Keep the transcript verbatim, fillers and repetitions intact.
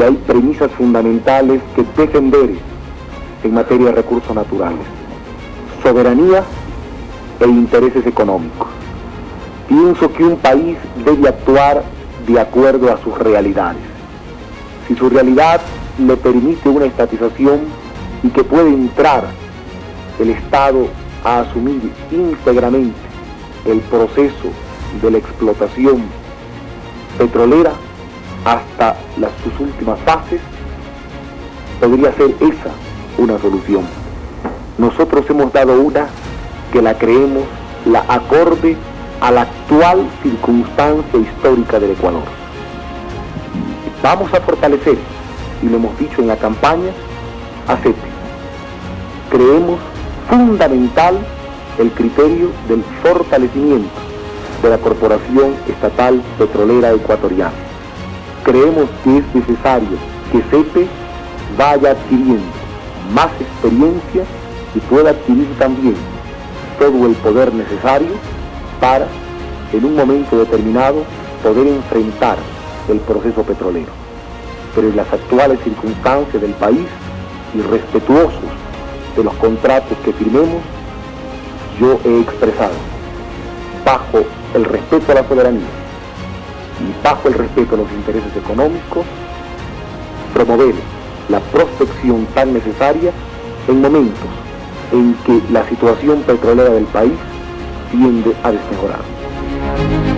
hay premisas fundamentales que defender en materia de recursos naturales: soberanía e intereses económicos. Pienso que un país debe actuar de acuerdo a sus realidades. Si su realidad le permite una estatización y que puede entrar el Estado a asumir íntegramente el proceso de la explotación petrolera hasta las, sus últimas fases, podría ser esa una solución. Nosotros hemos dado una que la creemos la acorde a la actual circunstancia histórica del Ecuador. Vamos a fortalecer, y lo hemos dicho en la campaña, a CEPE. Creemos fundamental el criterio del fortalecimiento de la Corporación Estatal Petrolera Ecuatoriana. Creemos que es necesario que CEPE vaya adquiriendo más experiencia y pueda adquirir también todo el poder necesario para, en un momento determinado, poder enfrentar el proceso petrolero. Pero en las actuales circunstancias del país y respetuosos de los contratos que firmemos, yo he expresado, bajo el respeto a la soberanía y bajo el respeto a los intereses económicos, promover la prospección tan necesaria en momentos en que la situación petrolera del país tiende a desmejorar.